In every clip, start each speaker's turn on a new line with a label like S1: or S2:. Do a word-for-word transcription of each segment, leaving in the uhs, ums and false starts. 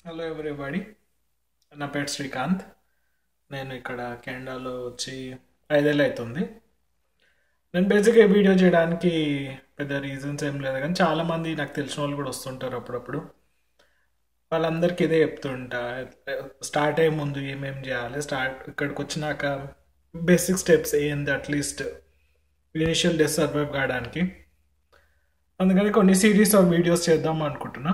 S1: Hello everybody, నా పేరు శ్రీకాంత్. నేను ఇక్కడ కెనడాలో వచ్చి ఐదేళ్ళు అవుతుంది. నేను బేసిక్గా ఈ వీడియో చేయడానికి పెద్ద రీజన్స్ ఏం లేదు, కానీ చాలామంది నాకు తెలిసిన వాళ్ళు కూడా వస్తుంటారు అప్పుడప్పుడు. వాళ్ళందరికీ ఇదే చెప్తుంటా, స్టార్ట్ అయ్యే ముందు ఏమేమి చేయాలి, స్టార్ట్ ఇక్కడికి వచ్చినాక బేసిక్ స్టెప్స్ ఏంది, అట్లీస్ట్ ఇనిషియల్ డేస్ సర్వైవ్ కావడానికి. అందుకని కొన్ని సిరీస్ ఆఫ్ వీడియోస్ చేద్దాం అనుకుంటున్నా.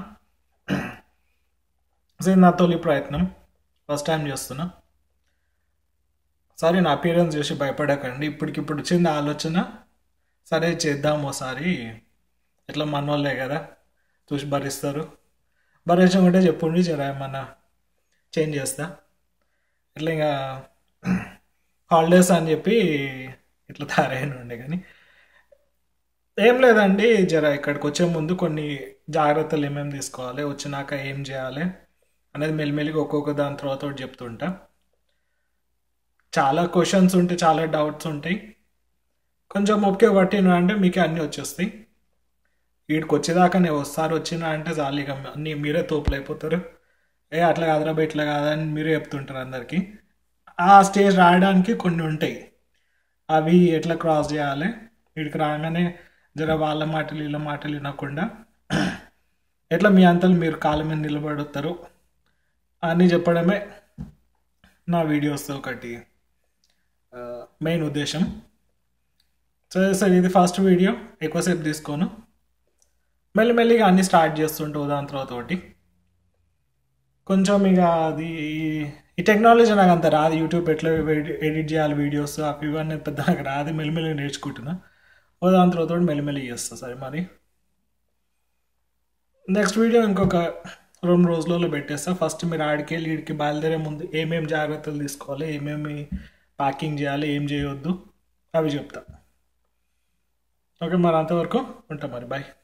S1: ఇది నా తొలి ప్రయత్నం, ఫస్ట్ టైం చేస్తున్నా. సరే, నా అపీరెన్స్ చూసి భయపడకండి. ఇప్పటికిప్పుడు వచ్చింది ఆలోచన, సరే చేద్దాం ఒకసారి, ఎట్లా మనోళ్ళే కదా, చూసి భరిస్తారు. భరించకుంటే చెప్పుండి, జర ఏమన్నా చేంజ్ చేస్తా. ఇట్లా ఇంకా హాలిడేస్ అని చెప్పి ఇట్లా తయారైన ఉండే, కానీ ఏం లేదండి. జర ఇక్కడికి వచ్చే ముందు కొన్ని జాగ్రత్తలు ఏమేమి తీసుకోవాలి, వచ్చినాక ఏం చేయాలి అనేది మెల్లిమెల్లిగా ఒక్కొక్క దాని తర్వాత ఒకటి చెప్తుంటా. చాలా క్వశ్చన్స్ ఉంటాయి, చాలా డౌట్స్ ఉంటాయి. కొంచెం ఓపిక పట్టిన అంటే మీకు అన్నీ వచ్చేస్తాయి. వీడికి వచ్చేదాకా నేను ఒకసారి వచ్చినా అంటే చాలు, ఇక అన్నీ మీరే తోపులు అయిపోతారు. ఏ అట్లా కాదురా బా, ఇట్లా కాదని మీరే చెప్తుంటారు అందరికీ. ఆ స్టేజ్ రాయడానికి కొన్ని ఉంటాయి, అవి ఎట్లా క్రాస్ చేయాలి. వీడికి రాగానే జర వాళ్ళ మాటలు వీళ్ళ మాటలు వినకుండా ఎట్లా మీ అంతలు మీరు కాళ్ళ మీద నిలబడతారు అని చెప్పడమే నా వీడియోస్ ఒకటి మెయిన్ ఉద్దేశం. సరే సరే, ఇది ఫస్ట్ వీడియో, ఎక్కువసేపు తీసుకోను. మెల్లిమెల్లిగా అన్నీ స్టార్ట్ చేస్తుంటూ దాని తర్వాత ఒకటి కొంచెం ఇక అది ఈ టెక్నాలజీ నాకు అంత రాదు. యూట్యూబ్ ఎట్లా ఎడిట్ చేయాలి వీడియోస్ అవి ఇవన్నీ పెద్ద నాకు రాదు. మెల్లిమెల్లిగా నేర్చుకుంటున్నా, ఓ దాని తర్వాత ఒకటి మెల్లిమెల్లి చేస్తా. సరే మరి, నెక్స్ట్ వీడియో ఇంకొక రెండు రోజులలో పెట్టేస్తా. ఫస్ట్ మీరు ఆడికి వెళ్ళి వీడికి బయలుదేరే ముందు ఏమేమి జాగ్రత్తలు తీసుకోవాలి, ఏమేమి ప్యాకింగ్ చేయాలి, ఏం చేయొద్దు అవి చెప్తా. ఓకే మరి, అంతవరకు ఉంటాం మరి, బాయ్.